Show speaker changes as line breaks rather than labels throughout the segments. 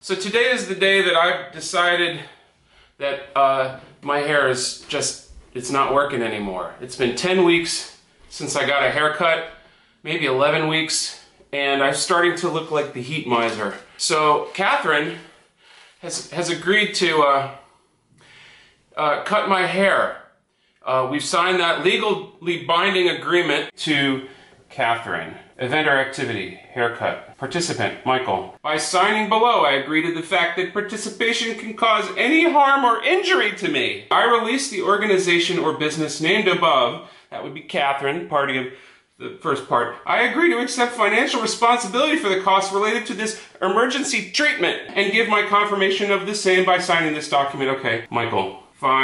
So today is the day that I've decided that my hair is just, it's not working anymore. It's been 10 weeks since I got a haircut, maybe 11 weeks, and I'm starting to look like the heat miser. So Katherine has agreed to cut my hair. We've signed that legally binding agreement to Katherine. Event or activity, haircut. Participant, Michael. By signing below, I agree to the fact that participation can cause any harm or injury to me. I release the organization or business named above, that would be Katherine, party of the first part. I agree to accept financial responsibility for the costs related to this emergency treatment and give my confirmation of the same by signing this document. Okay, Michael.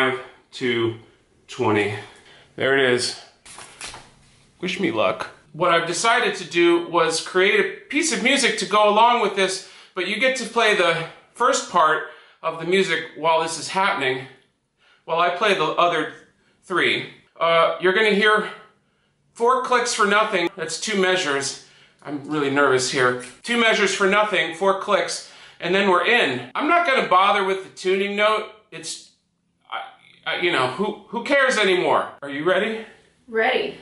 5/2/20. There it is. Wish me luck. What I've decided to do was create a piece of music to go along with this, but you get to play the first part of the music while this is happening, while I play the other three. You're gonna hear 4 clicks for nothing. That's 2 measures. I'm really nervous here. 2 measures for nothing, 4 clicks, and then we're in. I'm not gonna bother with the tuning note. It's, you know, who cares anymore? Are you ready?
Ready.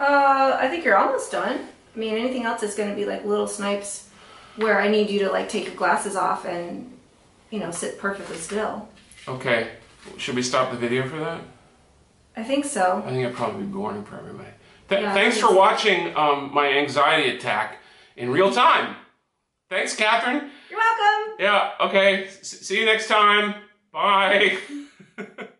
I think you're almost done. I mean, anything else is going to be like little snipes where I need you to like take your glasses off and, you know, sit perfectly still.
Okay. Should we stop the video for that?
I think so.
I think it'd probably be boring for everybody.
Yeah,
Thanks for watching my anxiety attack in real time. Thanks, Catherine.
You're welcome.
Yeah, okay. See you next time. Bye.